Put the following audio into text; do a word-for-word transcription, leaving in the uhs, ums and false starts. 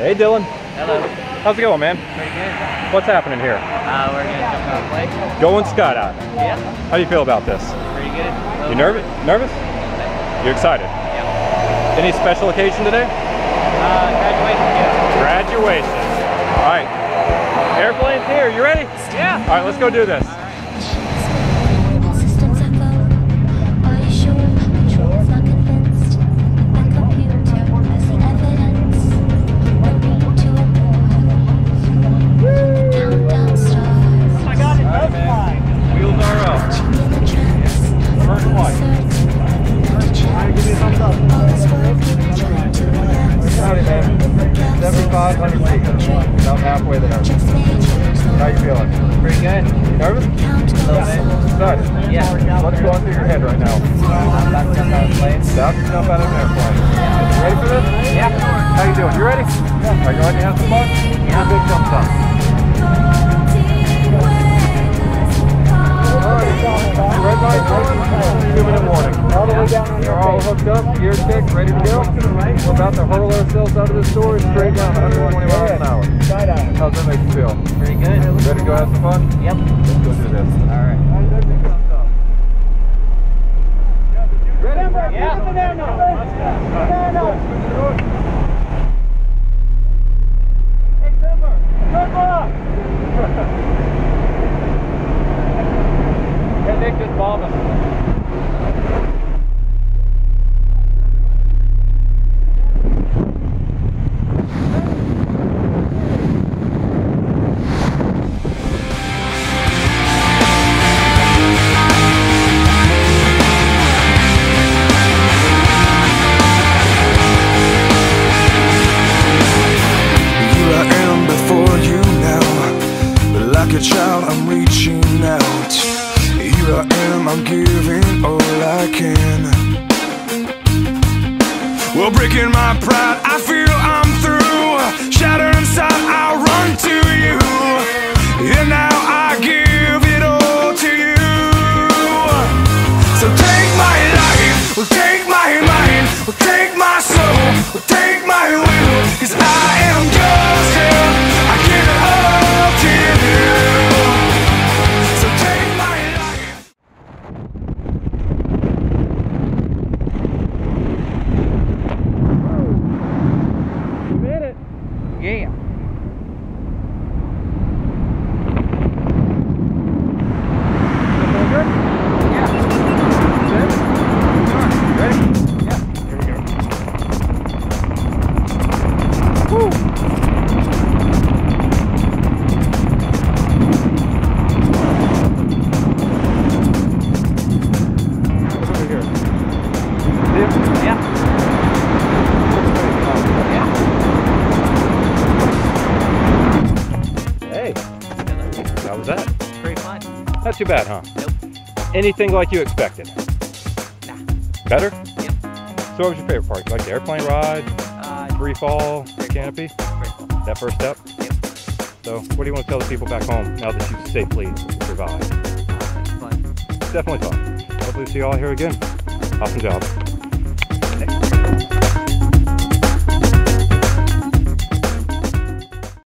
Hey, Dylan. Hello. How's it going, man? Pretty good. What's happening here? Uh, we're gonna jump on a plane. Going skydiving. Yeah. How do you feel about this? Pretty good. You nervous? Nervous? You excited? Yeah. Any special occasion today? Uh, graduation. Yeah. Graduation. All right. Airplane's here. You ready? Yeah. All right, let's go do this. seventy-five hundred feet. About halfway there. How you feeling? Pretty good. You nervous? A little bit. Excited? Yeah. What's going through your head right now? I'm about to jump out of the plane. About to jump out of an airplane. You ready for this? Yeah. How you doing? You ready? Yeah. Are you ready to have some fun? Yeah. Big jump up. Red light, two minute warning. All the way down. You're all hooked up, gear checked, ready to go. We're about to hurl ourselves out of this door and straight down one hundred twenty miles an hour. How's that make you feel? Pretty good. Ready to go have some fun? Yep. Let's go do this. All right. Ready? Yeah. Hey, Timber! Timber! Hey, Nick, just bomb us. Like a child, I'm reaching out. Here I am, I'm giving all I can. Well, breaking my pride, I feel I'm through. Shattered inside, I run to you. And now I give it all to you. So take my life, well, take my mind, well, take my soul, well, take my will. Cause I am yours, yeah. I give it all to you. So take my life. You made it. Yeah. How was that? Pretty fun. Not too bad, huh? Nope. Anything like you expected? Nah. Better? Yep. So what was your favorite part? You like the airplane ride? Uh, Free fall? Canopy? Pretty fun. That first step? Yep. So what do you want to tell the people back home now that you've safely survived? Uh, fun. Definitely fun. Hopefully see you all here again. Awesome job.